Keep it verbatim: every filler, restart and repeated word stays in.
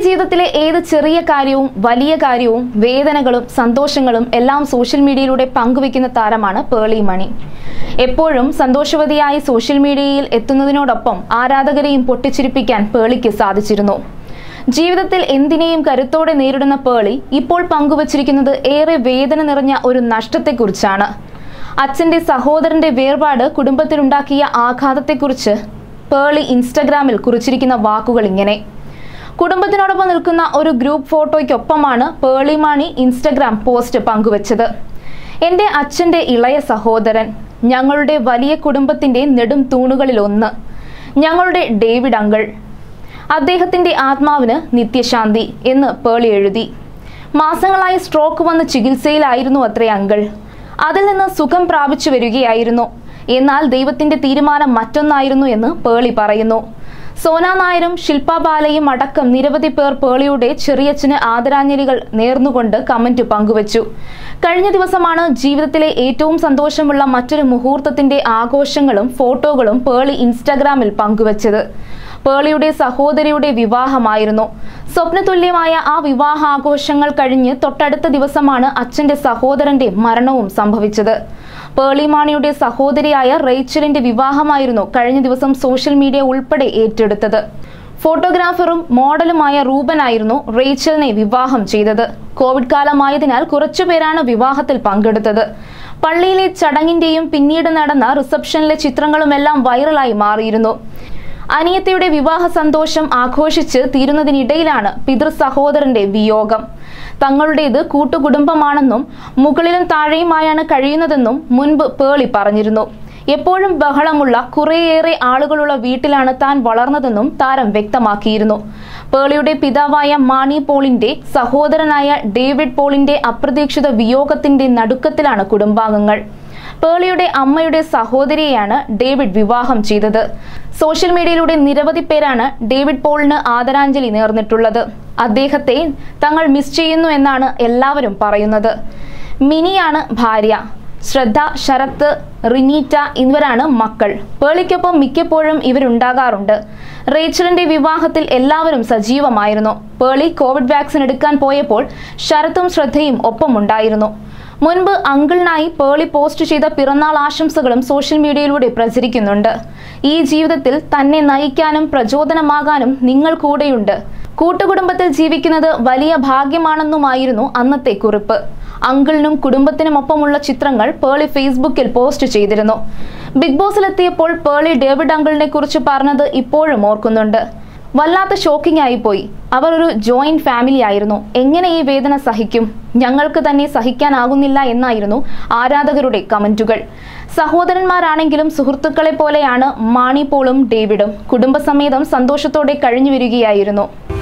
ജീവിതത്തിലെ ഏത് ചെറിയ കാര്യവും വലിയ കാര്യവും വേദനകളും സന്തോഷങ്ങളും എല്ലാം സോഷ്യൽ മീഡിയയിലൂടെ പങ്കുവെക്കുന്ന താരമാണ് പേളി മണി. എപ്പോഴും സന്തോഷവതിയായി സോഷ്യൽ മീഡിയയിൽ എത്തുന്നതിനോടൊപ്പം ആരാധകരെയും പൊട്ടിച്ചിരിപ്പിക്കാൻ പേളിക്ക് സാധിച്ചിരുന്നു. ജീവിതത്തിൽ എന്തിനേയും കരുത്തോടെ നേരിടുന്ന പേളി ഇപ്പോൾ പങ്കുവച്ചിരിക്കുന്നത് ഏറെ വേദന നിറഞ്ഞ ഒരു നഷ്ടത്തെക്കുറിച്ചാണ്. അച്ഛന്റെ സഹോദരന്റെ വേർപാട് കുടുംബത്തിലുണ്ടാക്കിയ ആഘാതത്തെക്കുറിച്ച് പേളി ഇൻസ്റ്റഗ്രാമിൽ കുറിച്ചിരിക്കുന്ന വാക്കുകൾ ഇങ്ങനെ. കുടുംബത്തിനോടൊപ്പം നിൽക്കുന്ന ഒരു ഗ്രൂപ്പ് ഫോട്ടോയ്ക്കൊപ്പമാണ് പേളി മണി ഇൻസ്റ്റഗ്രാം പോസ്റ്റ് പങ്കുവച്ചത്. എൻ്റെ അച്ഛൻ്റെ ഇളയ സഹോദരൻ, ഞങ്ങളുടെ വലിയ കുടുംബത്തിൻ്റെ നെടും തൂണുകളിലൊന്ന്, ഞങ്ങളുടെ ഡേവിഡ് അങ്കിൾ. അദ്ദേഹത്തിൻ്റെ ആത്മാവിന് നിത്യശാന്തി എന്ന് പേളി എഴുതി. മാസങ്ങളായി സ്ട്രോക്ക് വന്ന് ചികിത്സയിലായിരുന്നു അത്രേ അങ്കിൾ. അതിൽ നിന്ന് സുഖം പ്രാപിച്ചു വരികയായിരുന്നു. എന്നാൽ ദൈവത്തിൻ്റെ തീരുമാനം മറ്റൊന്നായിരുന്നു എന്ന് പേളി പറയുന്നു. സോന നായരും ശില്പ ബാലയും അടക്കം നിരവധി പേർ പേളിയുടെ ചെറിയച്ഛന് ആദരാഞ്ജലികൾ നേർന്നുകൊണ്ട് കമന്റ് പങ്കുവച്ചു. കഴിഞ്ഞ ദിവസമാണ് ജീവിതത്തിലെ ഏറ്റവും സന്തോഷമുള്ള മറ്റൊരു മുഹൂർത്തത്തിന്റെ ആഘോഷങ്ങളും ഫോട്ടോകളും പേളി ഇൻസ്റ്റഗ്രാമിൽ പങ്കുവച്ചത്. പേളിയുടെ സഹോദരിയുടെ വിവാഹമായിരുന്നു. സ്വപ്നതുല്യമായ ആ വിവാഹാഘോഷങ്ങൾ കഴിഞ്ഞ് തൊട്ടടുത്ത ദിവസമാണ് അച്ഛന്റെ സഹോദരന്റെ മരണവും സംഭവിച്ചത്. പേളി മണിയുടെ സഹോദരിയായ റേച്ചലിന്റെ വിവാഹമായിരുന്നു കഴിഞ്ഞ ദിവസം സോഷ്യൽ മീഡിയ ഉൾപ്പെടെ ഏറ്റെടുത്തത്. ഫോട്ടോഗ്രാഫറും മോഡലുമായ റൂബനായിരുന്നു റേച്ചലിനെ വിവാഹം ചെയ്തത്. കോവിഡ് കാലമായതിനാൽ കുറച്ചുപേരാണ് വിവാഹത്തിൽ പങ്കെടുത്തത്. പള്ളിയിലെ ചടങ്ങിന്റെയും പിന്നീട് നടന്ന റിസപ്ഷനിലെ ചിത്രങ്ങളുമെല്ലാം വൈറലായി മാറിയിരുന്നു. അനിയത്തിയുടെ വിവാഹ സന്തോഷം ആഘോഷിച്ച് തീരുന്നതിനിടയിലാണ് പിതൃ സഹോദരന്റെ വിയോഗം. തങ്ങളുടേത് കൂട്ടുകുടുംബമാണെന്നും മുകളിലും താഴെയുമായാണ് കഴിയുന്നതെന്നും മുൻപ് പേളി പറഞ്ഞിരുന്നു. എപ്പോഴും ബഹളമുള്ള കുറേയേറെ ആളുകളുള്ള വീട്ടിലാണ് താൻ വളർന്നതെന്നും താരം വ്യക്തമാക്കിയിരുന്നു. പേളിയുടെ പിതാവായ മാണി പോളിന്റെ സഹോദരനായ ഡേവിഡ് പോളിന്റെ അപ്രതീക്ഷിത വിയോഗത്തിന്റെ നടുക്കത്തിലാണ് കുടുംബാംഗങ്ങൾ. പേളിയുടെ അമ്മയുടെ സഹോദരിയെയാണ് ഡേവിഡ് വിവാഹം ചെയ്തത്. സോഷ്യൽ മീഡിയയിലൂടെ നിരവധി പേരാണ് ഡേവിഡ് പോളിന് ആദരാഞ്ജലി നേർന്നിട്ടുള്ളത്. അദ്ദേഹത്തെ തങ്ങൾ മിസ് ചെയ്യുന്നു എന്നാണ് എല്ലാവരും പറയുന്നത്. മിനിയാണ് ഭാര്യ. ശ്രദ്ധ, ശരത്ത്, റിനീറ്റ എന്നിവരാണ് മക്കൾ. പേളിക്കൊപ്പം മിക്കപ്പോഴും ഇവരുണ്ടാകാറുണ്ട്. റേച്ചലിന്റെ വിവാഹത്തിൽ എല്ലാവരും സജീവമായിരുന്നു. പേളി കോവിഡ് വാക്സിൻ എടുക്കാൻ പോയപ്പോൾ ശരത്തും ശ്രദ്ധയും ഒപ്പമുണ്ടായിരുന്നു. മുൻപ് അങ്കിളിനായി പേളി പോസ്റ്റ് ചെയ്ത പിറന്നാൾ ആശംസകളും സോഷ്യൽ മീഡിയയിലൂടെ പ്രചരിക്കുന്നുണ്ട്. ഈ ജീവിതത്തിൽ തന്നെ നയിക്കാനും പ്രചോദനമാകാനും നിങ്ങൾ കൂടെയുണ്ട്. കൂട്ടുകുടുംബത്തിൽ ജീവിക്കുന്നത് വലിയ ഭാഗ്യമാണെന്നുമായിരുന്നു അന്നത്തെ കുറിപ്പ്. അങ്കിളിനും കുടുംബത്തിനുമൊപ്പമുള്ള ചിത്രങ്ങൾ പേളി ഫേസ്ബുക്കിൽ പോസ്റ്റ് ചെയ്തിരുന്നു. ബിഗ് ബോസിലെത്തിയപ്പോൾ പേളി ഡേവിഡ് അങ്കിളിനെ കുറിച്ച് പറഞ്ഞത് ഇപ്പോഴും ഓർക്കുന്നുണ്ട്. വല്ലാത്ത ഷോക്കിംഗ് ആയിപ്പോയി. അവർ ഒരു ജോയിന്റ് ഫാമിലി ആയിരുന്നു. എങ്ങനെ ഈ വേദന സഹിക്കും? ഞങ്ങൾക്ക് തന്നെ സഹിക്കാനാകുന്നില്ല എന്നായിരുന്നു ആരാധകരുടെ കമന്റുകൾ. സഹോദരന്മാരാണെങ്കിലും സുഹൃത്തുക്കളെ പോലെയാണ് മാണി പോളും ഡേവിഡും. കുടുംബസമേതം സന്തോഷത്തോടെ കഴിഞ്ഞു വരികയായിരുന്നു.